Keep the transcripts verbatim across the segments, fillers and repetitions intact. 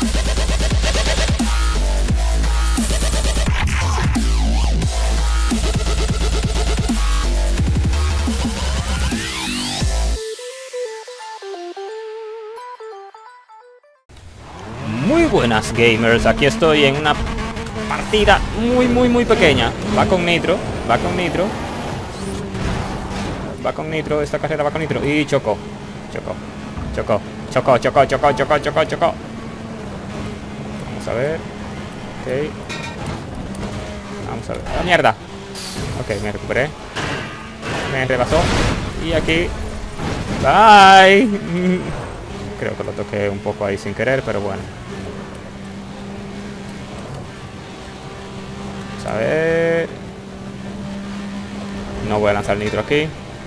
Muy buenas gamers, aquí estoy en una partida muy muy muy pequeña. Va con nitro, va con nitro. Va con nitro, esta carrera va con nitro. Y chocó, chocó, chocó, chocó, chocó, chocó, chocó, chocó, chocó. Vamos a ver. Ok. Vamos a ver. ¡Ah, mierda! Ok, me recuperé. Me rebasó. Y aquí. Bye. Creo que lo toqué un poco ahí sin querer, pero bueno. Vamos a ver. No voy a lanzar nitro aquí.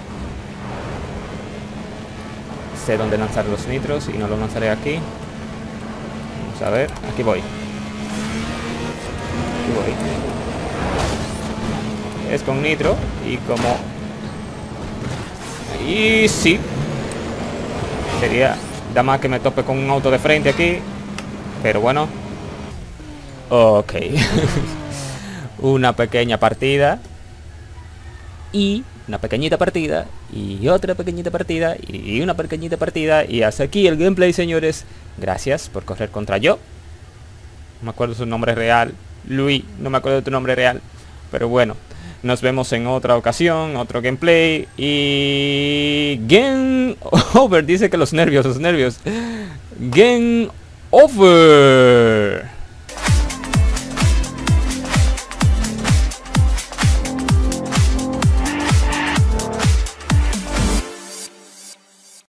Sé dónde lanzar los nitros y no los lanzaré aquí. Vamos a ver. Aquí voy. Aquí voy. Es con nitro y como... Y sí. Sería... Da más que me tope con un auto de frente aquí. Pero bueno. Ok. Una pequeña partida. Y una pequeñita partida. Y otra pequeñita partida. Y una pequeñita partida. Y hasta aquí el gameplay, señores. Gracias por correr contra yo. No me acuerdo su nombre real. Luis. No me acuerdo de tu nombre real. Pero bueno. Nos vemos en otra ocasión, otro gameplay. Y... Game over. Dice que los nervios, los nervios. Game over.